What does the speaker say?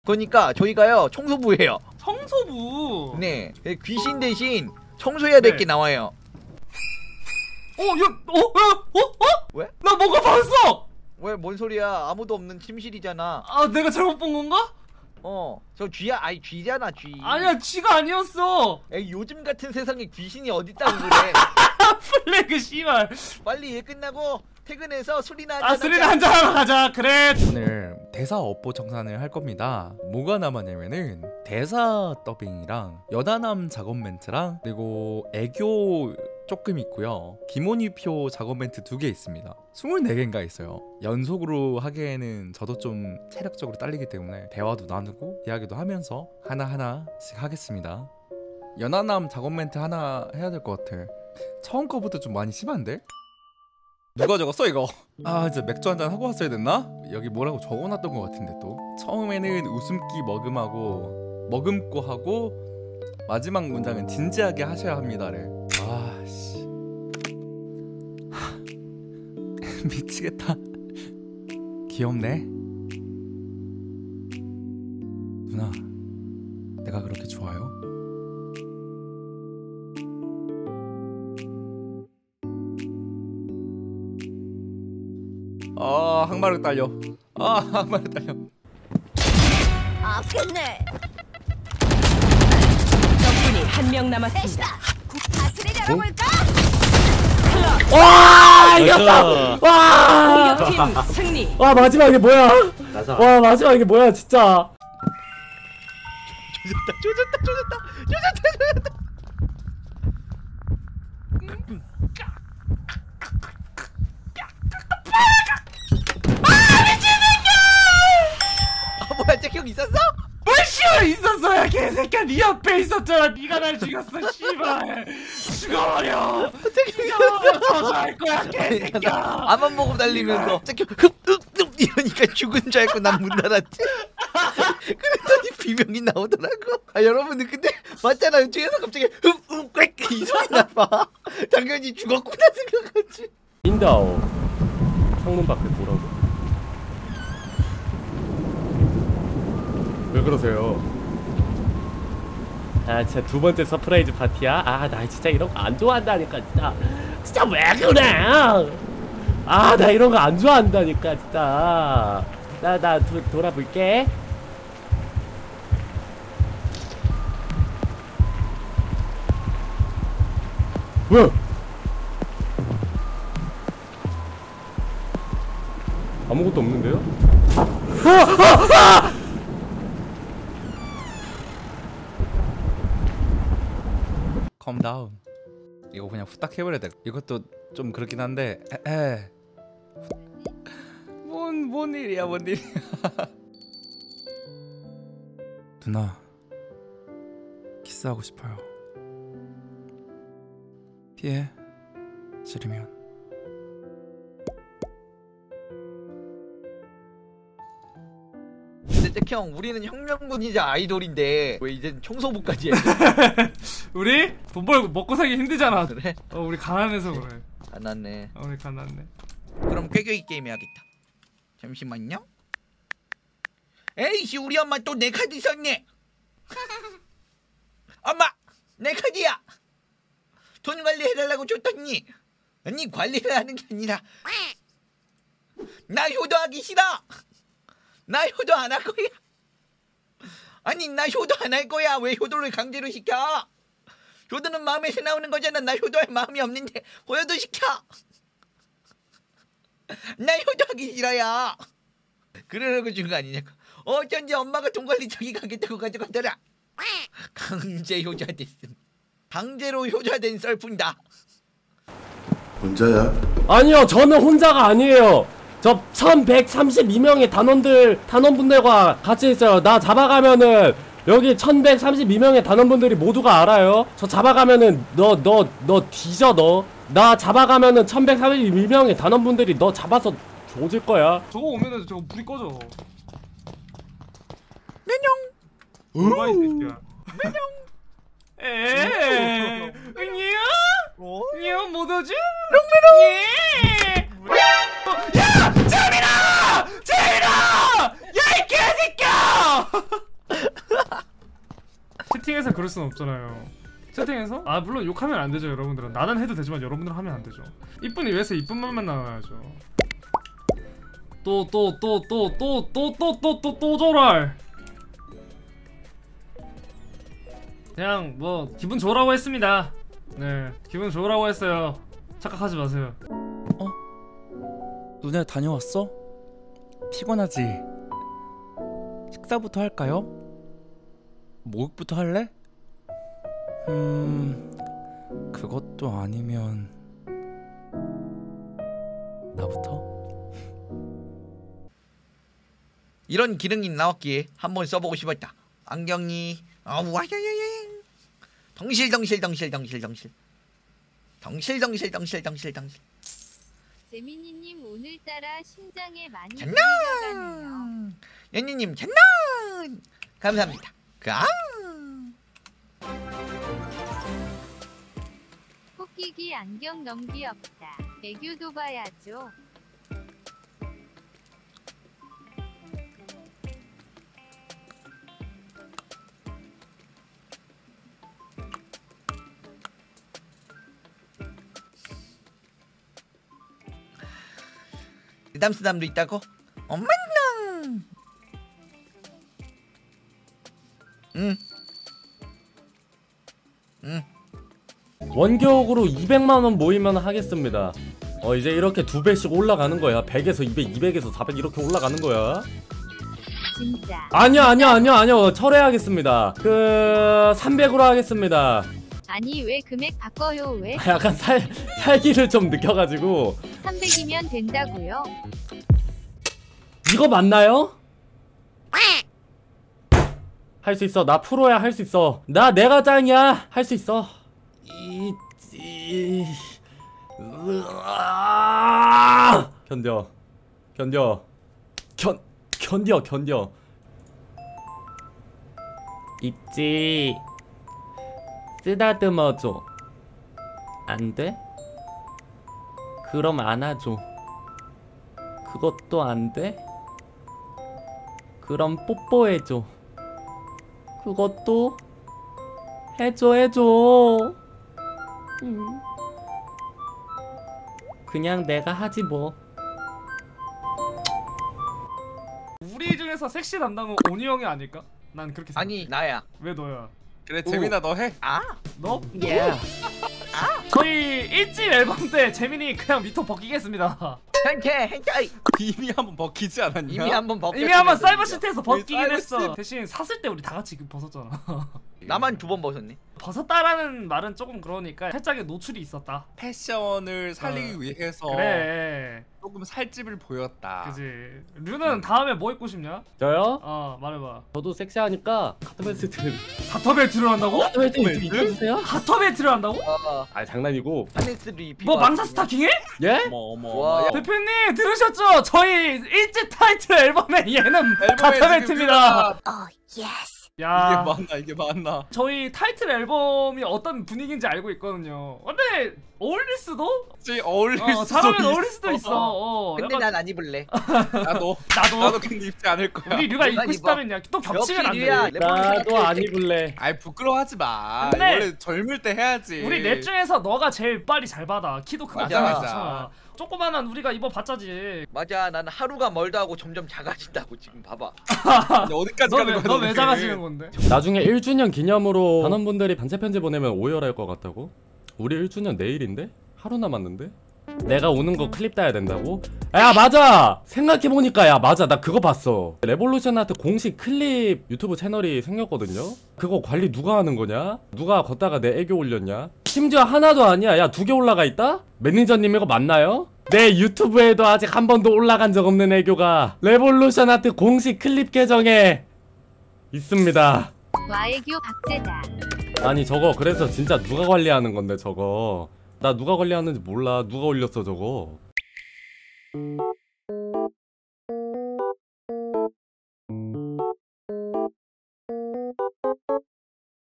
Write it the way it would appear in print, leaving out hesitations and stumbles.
그러니까 저희가요 청소부예요. 청소부. 네, 귀신 대신 청소해야 될 게 나와요. 왜? 나 뭔가 봤어. 왜? 뭔 소리야? 아무도 없는 침실이잖아. 아, 내가 잘못 본 건가? 저 쥐야. 아니 쥐잖아 쥐. 아니야, 쥐가 아니었어. 에이, 요즘 같은 세상에 귀신이 어딨다고 그래. 플래그 씨발. 빨리 일 끝나고 퇴근해서 술이나 한잔. 아, 술이나 한잔 하러 가자. 그래. 오늘 대사 업보 정산을 할 겁니다. 뭐가 남았냐면은 대사 더빙이랑 여다남 작업 멘트랑 그리고 애교 조금 있고요. 김원희표 작업 멘트 2개 있습니다. 24개인가 있어요. 연속으로 하기에는 저도 좀 체력적으로 딸리기 때문에 대화도 나누고 이야기도 하면서 하나하나씩 하겠습니다. 연하남 작업 멘트 하나 해야 될 것 같아. 처음 거부터 좀 많이 심한데? 누가 적었어 이거? 아 진짜 맥주 한잔 하고 왔어야 됐나? 여기 뭐라고 적어놨던 것 같은데 또 처음에는 웃음기 머금고 하고 마지막 문장은 진지하게 하셔야 합니다래. 아씨 미치겠다. 귀엽네. 누나 내가 그렇게 좋아요? 아 항마력 딸려. 아 항마력 딸려. 아 끝내. 적군이 한 명 남았습니다. 파티를 열어볼까? 와 이겼다. 와. 공격팀 승리. 와 마지막에 뭐야? 와 마지막에 뭐야 진짜. 조졌다. 아 뭐야 잭형 있었어? 뭘 씨발 있었어야 개새끼야. 네 옆에 있었잖아. 네가 날 죽였어 씨발. 죽어버려. 할 거야 개새끼야. 앞만 보고 달리면서 잭형 흡흡흡 이러니까 죽은 줄 알고 난 문 닫았지. 그랬더니 비명이 나오더라고. 아 여러분들 근데 맞잖아요. 뒤에서 갑자기 흡흡 이 소리 나봐. 당연히 죽었구나 생각하지. 인다오 창문 밖에 보라고. 왜 그러세요? 아 진짜 두 번째 서프라이즈 파티야? 아 나 진짜 이런 거 안 좋아한다니까 진짜 왜 그래? 아 나 이런 거 안 좋아한다니까 진짜. 나 돌아볼게. 뭐야? 아무것도 없는데요? 컴 다운. 이거 그냥 후딱 해버려야 돼. 이것도 좀 그렇긴 한데 뭔 일이야 뭔 일이야. 누나 키스하고 싶어요. 피해 싫으면. 근데 잭형 우리는 혁명군이자 아이돌인데 왜 이젠 청소부까지 해? 우리 돈 벌고 먹고 살기 힘들잖아. 그래? 우리 가난해서 그래. 가난해. 우리 가난해. 그럼 꾀꾀이 게임 해야겠다. 잠시만요. 에이씨 우리 엄마 또 내 카드 썼네. 엄마 내 카드야. 돈 관리해달라고 줬더니 아니 관리를 하는 게 아니라 나 효도하기 싫어. 나 효도 안 할 거야. 아니 나 효도 안 할 거야. 왜 효도를 강제로 시켜? 효도는 마음에서 나오는 거잖아. 나 효도할 마음이 없는데 효도 시켜. 나 효도하기 싫어요. 그러려고 준 거 아니냐고. 어쩐지 엄마가 돈 관리 자기가 하겠다고 가져가더라. 강제 효자 됐음. 강제로 효자된 썰푼다. 혼자야? 아니요 저는 혼자가 아니에요. 저 1132명의 단원분들과 같이 있어요. 나 잡아가면은 여기 1132명의 단원분들이 모두가 알아요. 저 잡아가면은 너 뒤져 너. 나 잡아가면은 1132명의 단원분들이 너 잡아서 조질 거야. 저거 오면은 저거 불이 꺼져. 메뇽. 얼마 이 새끼야. 메뇽. 에에에. 니야 못 오지? 롱메롱. 예. 야! 재민아! 야 이 개새끼야! 아! 채팅에서 그럴 순 없잖아요. 채팅에서? 아 물론 욕하면 안 되죠 여러분들은. 나는 해도 되지만 여러분들은 하면 안 되죠. 이쁜이 위해서 이쁜 말만 나와야죠. 또 조랄. 그냥 뭐 기분 좋으라고 했습니다. 네 기분 좋으라고 했어요. 착각하지 마세요. 눈에 다녀왔어? 피곤하지? 식사부터 할까요? 목욕부터 할래? 그것도 아니면 나부터? 이런 기능이 나왔기에 한번 써보고 싶었다. 안경이 와야야야 덩실덩실덩실덩실덩실 덩실덩실덩실덩실덩실. 재민이님 오늘따라 심장에 많이 잔나 들어가네요. 연희님 잔나 감사합니다. 코끼기 안경 넘기 없다. 애교도 봐야죠. 쓰담쓰담도 있다고? 엄마나. 원격으로 200만원 모이면 하겠습니다. 이제 이렇게 2배씩 올라가는 거야. 100에서 200, 200에서 400 이렇게 올라가는 거야. 진짜. 아니요. 철회하겠습니다. 300으로 하겠습니다. 아니 왜 금액 바꿔요 왜? 약간 살기를 좀 느껴가지고. 300이면 된다고요? 이거 맞나요? 할 수 있어. 나 프로야. 할 수 있어. 내가 짱이야. 할 수 있어. 견뎌. 있지. 쓰다듬어줘. 안 돼? 그럼 안아줘. 그것도 안 돼? 그럼 뽀뽀해줘. 그것도 해줘. 그냥 내가 하지 뭐. 우리 중에서 섹시 담당은 온유 형이 아닐까? 난 그렇게 생각해. 아니 나야. 왜 너야? 그래 재민아 너 해. 너? 예. 저희 1집 앨범 때 재민이 그냥 미터 벗기겠습니다. hentai. 이미 한번 벗기지 않았냐? 이미 한번 벗겼어. 이미 한번 사이버시티에서 벗기긴 사이버 했어. 시티. 대신 샀을 때 우리 다 같이 벗었잖아. 나만 2번 벗었네. 벗었다라는 말은 조금 그러니까 살짝의 노출이 있었다. 패션을 살리기 위해서 그래. 조금 살집을 보였다. 그지. 류는 다음에 뭐 입고 싶냐? 저요? 말해봐. 저도 섹시하니까 카트벨트 가터벨트를 한다고? 카트벨트 입혀주세요? 가터벨트를 한다고? 아 장난이고. 하네스를 입히고. 뭐 망사 스타킹해? 예? 와. 대표님 들으셨죠? 저희 1집 타이틀 앨범에 얘는 가터벨트입니다. 오 예스. 야, 이게 맞나? 저희 타이틀 앨범이 어떤 분위기인지 알고 있거든요. 근데 어울릴 수도? 어울릴 수도 잘하면 있어. 어울릴 수도 있어. 근데 약간 난 안 입을래. 나도 나도 근데 입지 않을 거야. 우리 류가 내가 입고 입어. 싶다면야 또 겹치면 안 역시 류야. 돼. 나도 안 입을래. 아이 부끄러워하지 마. 근데 원래 젊을 때 해야지. 우리 넷 중에서 너가 제일 빨리 잘 받아. 키도 크고 맞아. 맞아. 조그만한 우리가 입어봤자지. 맞아. 난 하루가 멀다 하고 점점 작아진다고 지금 봐봐. 근데 어디까지 가는 거야? 너왜 작아지는 건데? 나중에 1주년 기념으로 단원분들이 단체 편지 보내면 오열할 것 같다고? 우리 1주년 내일인데? 하루 남았는데? 내가 오는 거 클립 따야 된다고? 야 맞아! 생각해보니까 야 맞아 나 그거 봤어. 레볼루션아트 공식 클립 유튜브 채널이 생겼거든요? 그거 관리 누가 하는 거냐? 누가 걷다가 내 애교 올렸냐? 심지어 하나도 아니야. 야 2개 올라가 있다? 매니저님 이거 맞나요? 내 유튜브에도 아직 한 번도 올라간 적 없는 애교가 레볼루션아트 공식 클립 계정에 있습니다. 와애교 박제다. 아니 저거 그래서 진짜 누가 관리하는 건데 저거. 나 누가 관리하는지 몰라. 누가 올렸어 저거.